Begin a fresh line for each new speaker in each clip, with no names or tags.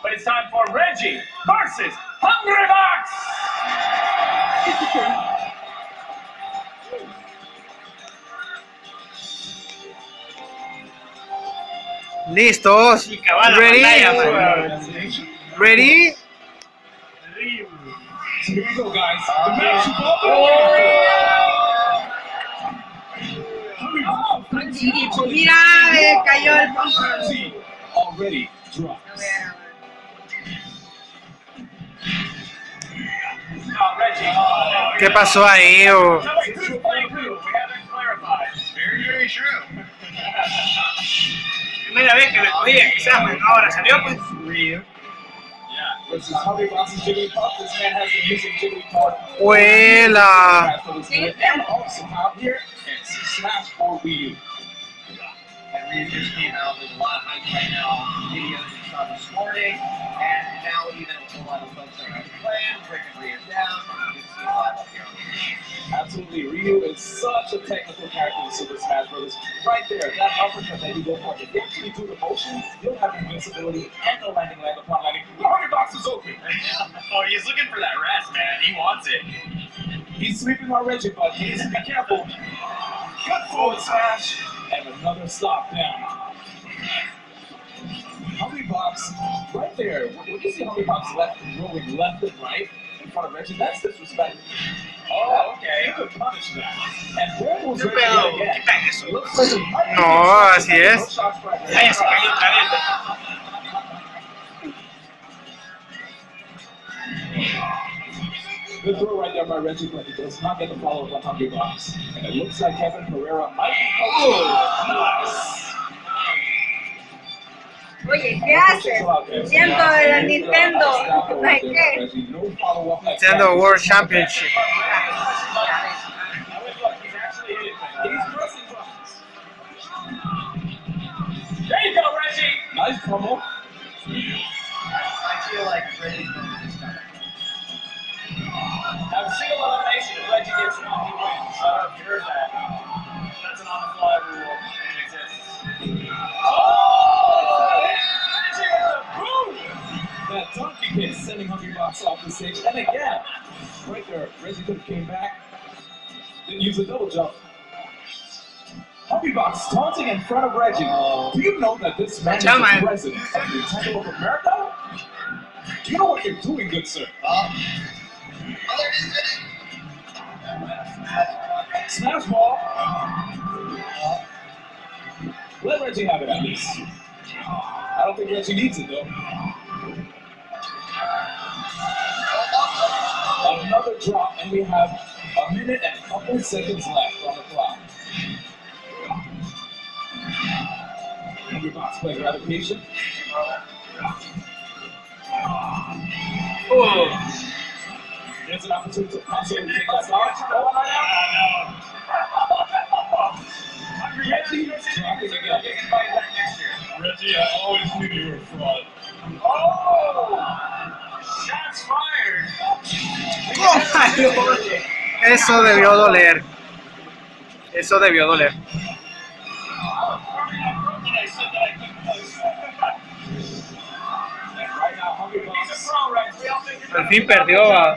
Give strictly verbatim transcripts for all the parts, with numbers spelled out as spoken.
but it's time for Reggie versus Hungrybox.
Listos. Ready? Ready?
So here we go, guys. The match is
Mira, eh, cayó el punto.
already dropped.
¿Qué pasó ahí? Oh?
Primera vez que lo cogía, quizás, pero ahora salió pues.
Versus Hungrybox's Jigglypuff. This man has been using Jigglypuff.
Vuela.
Somehow here and Smash for Wii U.
And Ryu just came out with a lot of hype right now. Videos we saw this morning, and now even a whole lot of folks that are playing, breaking Ryu down. You can see a lot up here on the screen.
Absolutely, Ryu is such a technical character in Super Smash Bros. Right there, that uppercut that you go for, if you actually do the motion, you'll have invincibility and no landing leg upon landing. The Hungrybox is open.
Oh, he's looking for that rest, man. He wants it.
He's sweeping our Reggie, but he needs to be careful. Good forward smash, and another stop down. Hungrybox, right there. When you see Hungrybox left, rolling left and right in front of Reggie, that's disrespect.
Oh, okay.
You could punish that. And where was
¿Qué
Reggie
pedo?
yet again?
¿Qué tal eso?
Looks like it might be
No,
a
así es.
no shots for Reggie.
Ay, se cayó otra vez.
Good throw right there by Reggie, but he does not get the follow-up on Hungrybox. And it looks like Kevin Pereira might be coaching. Nice.
Oye, ¿qué haces? Siendo de la Nintendo, no hay qué.
Nintendo World Championship.
There you go, Reggie. Nice promo.
I feel like Reggie's going to this time.
Now, single elimination, if Reggie gets one, he wins. I don't know if you heard that. That's an on-the-fly rule. It exists. Oh! Reggie with a boom! That donkey kick sending Hungrybox off the stage. And again, right there, Reggie could have came back. Didn't use a double jump. Hungrybox taunting in front of Reggie. Do you know that this man is
Come
the
on.
president of the Nintendo of America? Do you know what you're doing, good sir?
Oh, there it is, Reggie.
Smash ball. Let Reggie have it at least. I don't think Reggie needs it though. Another drop, and we have a minute and a couple seconds left on the clock. Hungrybox playing rather patient.
Oh.
There's an opportunity to possibly take us off. Oh, Reggie dropping again.
Reggie, I always knew you were a fraud.
Oh! Shots fired!
Eso debió doler. Eso debió doler. Al fin perdió. ah.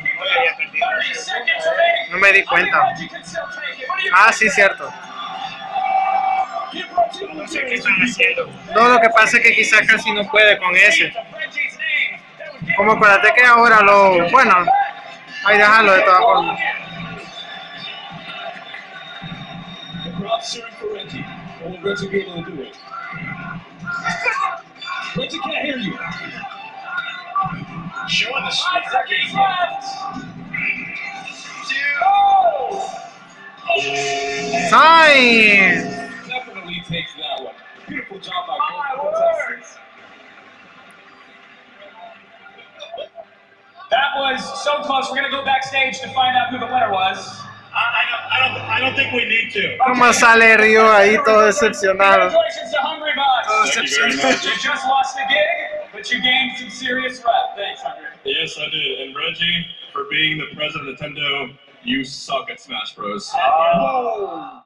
No me di cuenta. Ah, sí, cierto.
No sé qué están haciendo.
No, lo que pasa es que quizás casi no puede con ese. Como acuérdate que ahora lo... Bueno, ahí déjalo de todas formas.
The crowd's cheering for Reggie. Will Reggie be able to do it? Reggie can't hear you.
Showing the streets.
Science!
Definitely takes that one. Beautiful job by both contestants. That was so close. We're gonna go backstage to find out who the winner was.
I, I, don't, I, don't, I don't think we need to.
¿Cómo sale Río ahí todo decepcionado?
Congratulations to Hungrybox.
Thank you very much.
You just lost the gig, but you gained some serious rep. Thanks, Hungry.
Yes, I did. And Reggie, for being the president of Nintendo, you suck at Smash Bros.
Oh.